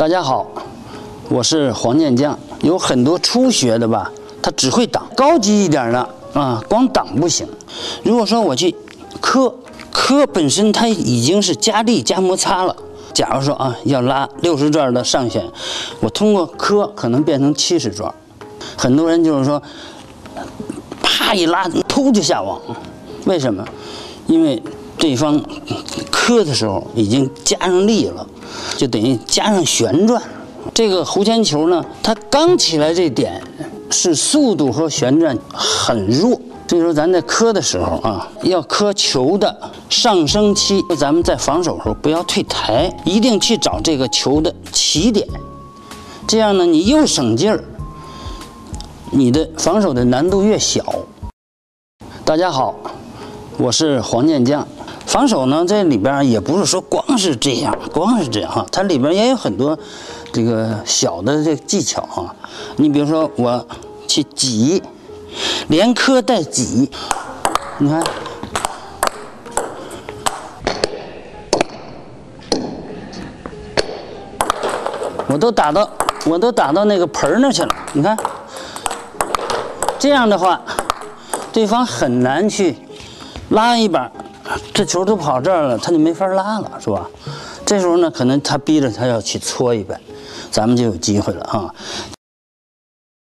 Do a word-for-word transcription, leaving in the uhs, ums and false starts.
大家好，我是黄健将。有很多初学的吧，他只会挡；高级一点的啊，光挡不行。如果说我去磕，磕本身它已经是加力加摩擦了。假如说啊，要拉六十转的上旋，我通过磕可能变成七十转。很多人就是说，啪一拉，突就下网。为什么？因为对方磕的时候已经加上力了，就等于加上旋转。这个弧铅球呢，它刚起来这点是速度和旋转很弱，所以说咱在磕的时候啊，要磕球的上升期。咱们在防守的时候不要退台，一定去找这个球的起点，这样呢，你又省劲儿，你的防守的难度越小。大家好，我是黄健将。防守呢，这里边也不是说光是这样，光是这样哈，它里边也有很多这个小的这个技巧啊。你比如说，我去挤，连磕带挤，你看，我都打到，我都打到那个盆那去了。你看，这样的话，对方很难去拉一把。这球都跑这儿了，他就没法拉了，是吧？这时候呢，可能他逼着他要去搓一把，咱们就有机会了啊。